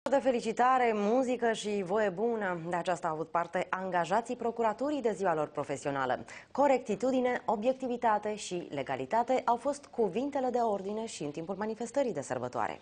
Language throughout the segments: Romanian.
De felicitare, muzică și voie bună. De aceasta au avut parte angajații procuraturii de ziua lor profesională. Corectitudine, obiectivitate și legalitate au fost cuvintele de ordine și în timpul manifestării de sărbătoare.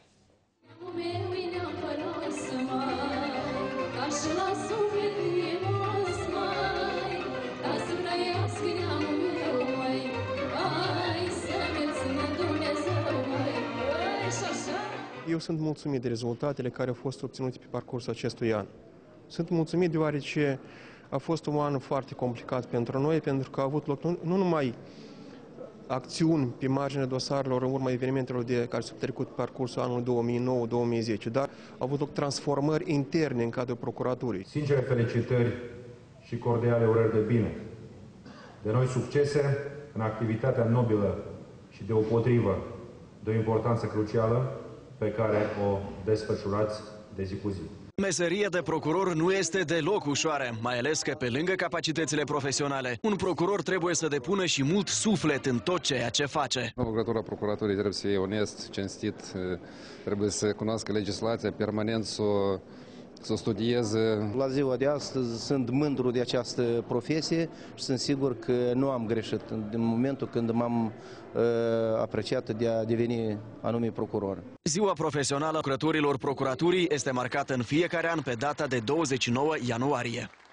Eu sunt mulțumit de rezultatele care au fost obținute pe parcursul acestui an. Sunt mulțumit deoarece a fost un an foarte complicat pentru noi, pentru că a avut loc nu numai acțiuni pe marginea dosarelor în urma evenimentelor care s-au trecut pe parcursul anului 2009-2010, dar au avut loc transformări interne în cadrul procuraturii. Sincere felicitări și cordiale urări de bine. De noi succese în activitatea nobilă și deopotrivă de o importanță crucială pe care o desfășurați de zi cu zi. Meseria de procuror nu este deloc ușoară, mai ales că pe lângă capacitățile profesionale, un procuror trebuie să depună și mult suflet în tot ceea ce face. Lucrătorul procuraturii trebuie să fie onest, cinstit, trebuie să cunoască legislația, permanent să o studieze. La ziua de astăzi sunt mândru de această profesie și sunt sigur că nu am greșit în momentul când m-am apreciat de a deveni anume procuror. Ziua profesională a lucrătorilor procuraturii este marcată în fiecare an pe data de 29 ianuarie.